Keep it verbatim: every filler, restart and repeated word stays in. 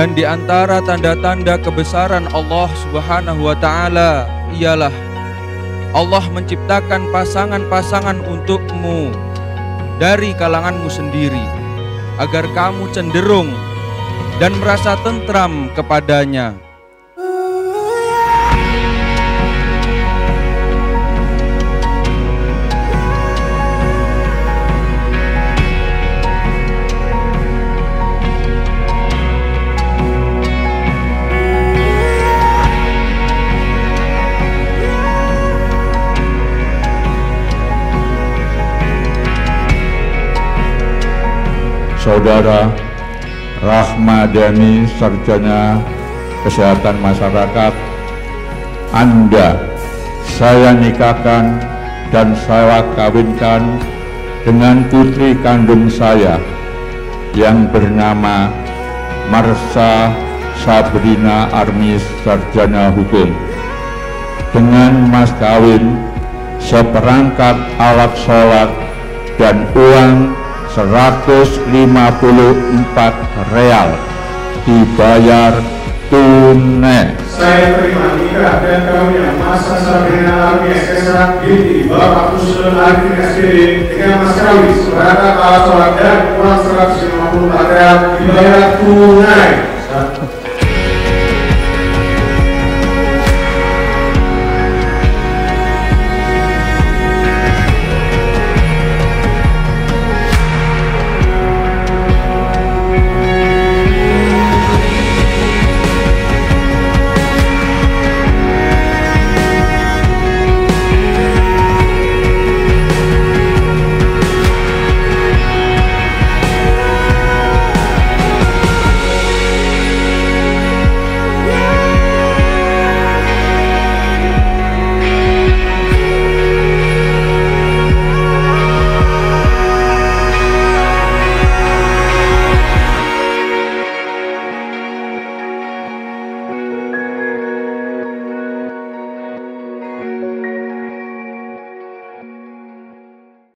Dan di antara tanda-tanda kebesaran Allah Subhanahu wa Ta'ala ialah Allah menciptakan pasangan-pasangan untukmu dari kalanganmu sendiri, agar kamu cenderung dan merasa tentram kepadanya. Saudara Rahmadani, Sarjana Kesehatan Masyarakat, Anda saya nikahkan dan saya kawinkan dengan putri kandung saya yang bernama Marsha Sabrina Armis, Sarjana Hukum, dengan mas kawin seperangkat alat sholat dan uang seratus lima puluh empat real dibayar tunai. Saya terima nikah dan kawin Marsha Sabrina Armis S H binti Bapak Husnul Arifin S P D dengan mas kawin seperangkat alat sholat dan uang seratus lima puluh empat real dibayar tunai.